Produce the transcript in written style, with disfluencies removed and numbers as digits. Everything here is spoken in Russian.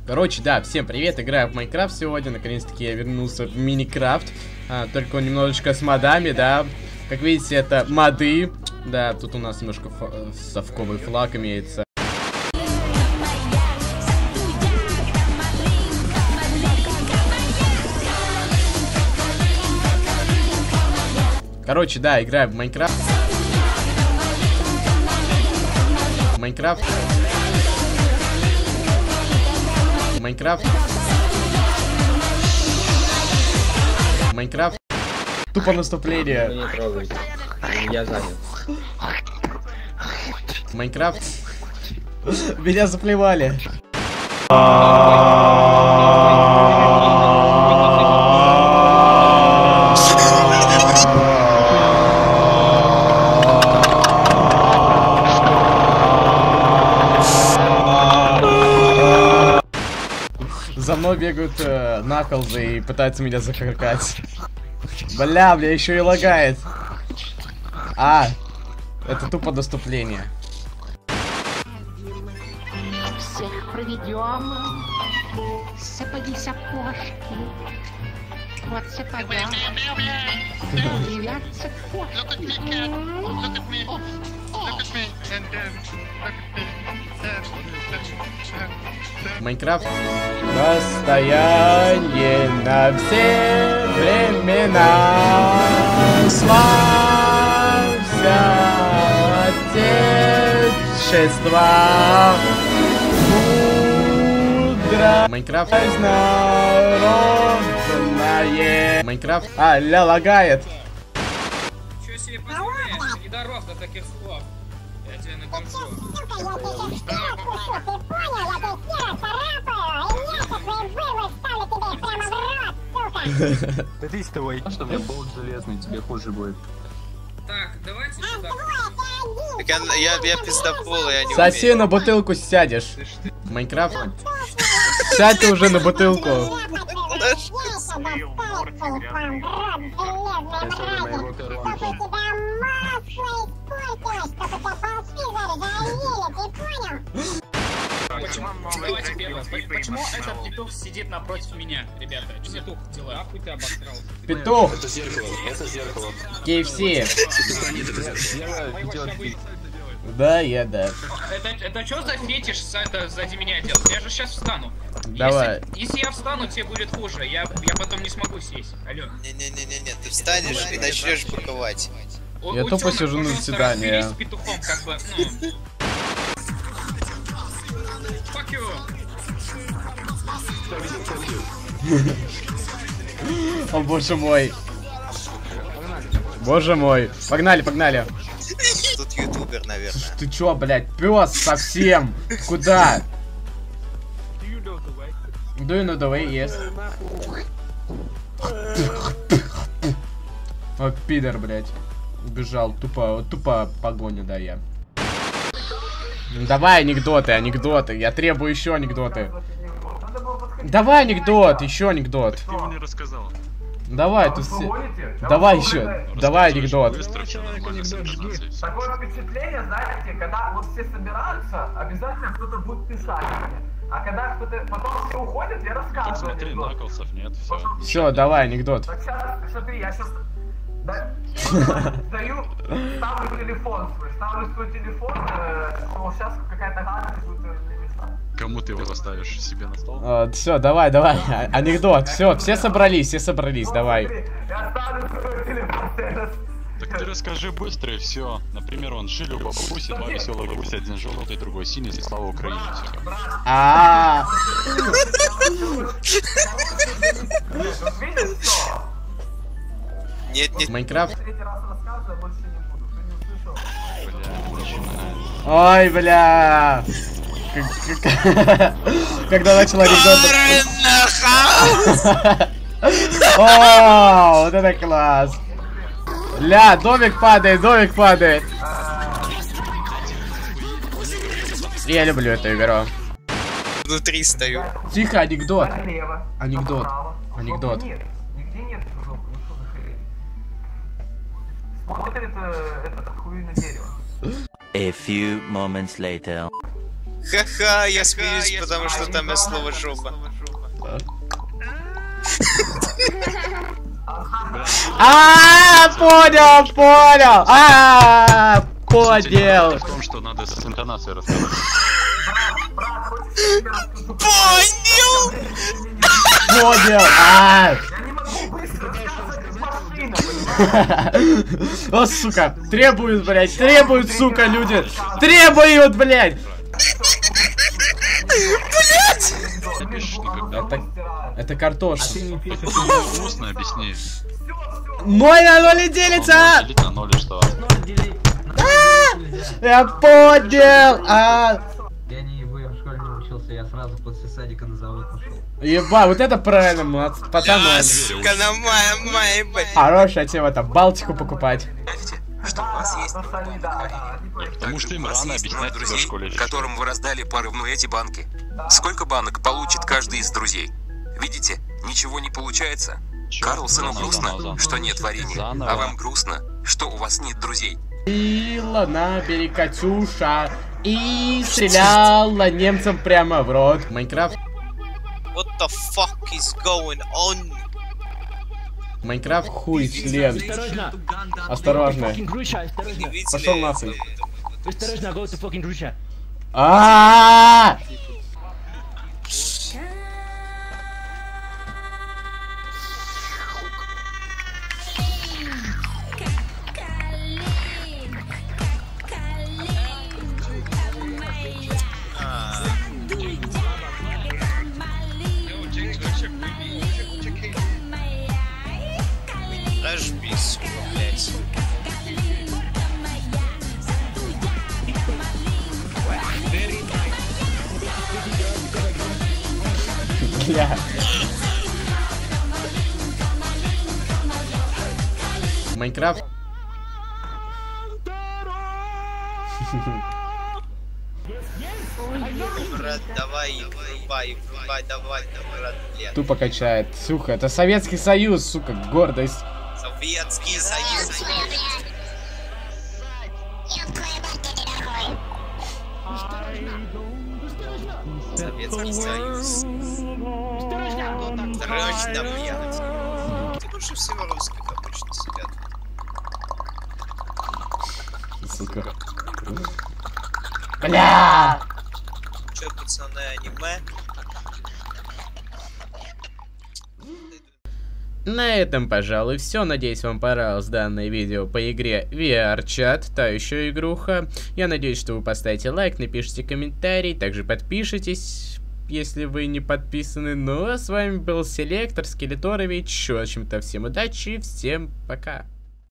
Короче, да, всем привет, играю в Майнкрафт сегодня, наконец-таки я вернулся в Миникрафт, только он немножечко с модами, да, как видите, это моды, да, тут у нас немножко совковый флаг имеется. Короче, да, играю в Майнкрафт. Майнкрафт. Майнкрафт. Тупо наступление. Не трогайте. Я занят. Майнкрафт. Меня заплевали. За мной бегают наклзы и пытаются меня захаркать. Бля, еще и лагает. Это тупо доступление. Всех проведем. Сапоги-сапожки. Вот сапога. Ребят, сапожки. Майнкрафт. Расстояние на все времена. Славься Отечество. Мудро. Майнкрафт. Народное. Майнкрафт. Ля, лагает. Чё себе позволяешь? Не дорос до таких слов. Я тебя накажу. Садись давай. Что мне болт железный, тебе хуже будет. Так, давайте сюда. Так я пиздобол, я не Соси на бутылку сядешь. Майнкрафт. Сядь ты уже на бутылку. Почему этот петух сидит напротив меня, ребята? Петух, дела. Нахуй ты обосрался? Петух. Это зеркало, это зеркало. KFC. Да. Это что за фетиш сзади меня делать? Я же сейчас встану. Давай. Если я встану, тебе будет хуже. Я потом не смогу сесть. Алло. Не-не-не-не, ты встанешь и начнешь быковать. Я тупо сижу на заседании. С петухом, как бы, ну. Fuck you. О боже мой. Боже мой. Погнали, погнали. Тут ютубер, наверное. Ты чё, блядь, пёс совсем? Куда? Do you know the way? Yes. О, пидор, блядь. Убежал. Тупо погоня, да, я. Давай анекдоты. Я требую еще анекдоты. Давай анекдот, еще анекдот. Ты мне рассказал. Давай, тут все. Давай еще. Давай анекдот. Быстро нормально совершаться. Такое впечатление, знаете, когда вот все собираются, обязательно кто-то будет писать мне. А когда кто-то потом все уходят, я рассказываю. Смотри, анекдот. наклсов нет, все. Все, давай анекдот. Так сейчас, смотри, я сейчас ставлю телефон свой телефон, что сейчас какая-то гадость будет нависать. Кому ты его заставишь? Себе на стол? Все, давай. Анекдот. Все собрались, давай. Я ставлю свой телефон сейчас. Так ты расскажи быстро и все. Например, он жили у бабуси, два веселых гуся, один желтый, другой синий, и слава Украине. Видишь, что? Нет. Майнкрафт. Третий раз рассказываю, больше не буду. Кто не услышал? Ой, бля. Когда начал анекдот. О, вот это класс. Ля, домик падает. Я люблю эту игру. Внутри стою. Тихо, анекдот. Налево, Анекдот. направо. Анекдот. Нет, нигде нет жопы, ну что за хрень? Смотрит это хуйное дерево. A few moments later. Ха-ха, я смеюсь, потому что там есть слово жопа. Понял! Понял! В том, что надо с интонацией рассказать. Понял! Понял! Я не могу быстро рассказывать машина. О, сука! Требуют, блядь, сука, люди! Требуют, блядь! Это картошка. Устно объясни. 0 на 0 делится! Делить на 0 что? Я понял! Я не в школе не учился, я сразу после садика на завод пошел. Еба, вот это правильно, пацаны. Да, сука, на моей, Хорошая тема, там Балтику покупать. Что у вас есть Потому что им рано объяснять тебе в школе. которым вы раздали порывну эти банки. Сколько банок получит каждый из друзей? Видите, ничего не получается. Карлсону грустно, что нет варенья, а вам грустно, что у вас нет друзей. Била на берег Катюша и стреляла немцам прямо в рот. Майнкрафт. What the fuck is going on? Майнкрафт хуй член. Осторожно. Пошел нахуй. Рожби, сука, блядь. Бля. Майнкрафт. Брат, давай, давай, брат, блядь. Тупо качает. Сука, это Советский Союз, сука, гордость. Советский Союз. Советский Союз. Срочно, блядь. Ты лучше всего русских обычно сидят. Сука. Бля! Чё, пацаны, аниме? На этом, пожалуй, все. Надеюсь, вам понравилось данное видео по игре VR-чат, та еще игруха. Я надеюсь, что вы поставите лайк, напишите комментарий, также подпишитесь, если вы не подписаны. Ну а с вами был Селектор Скелеторович. В общем-то, всем удачи, всем пока.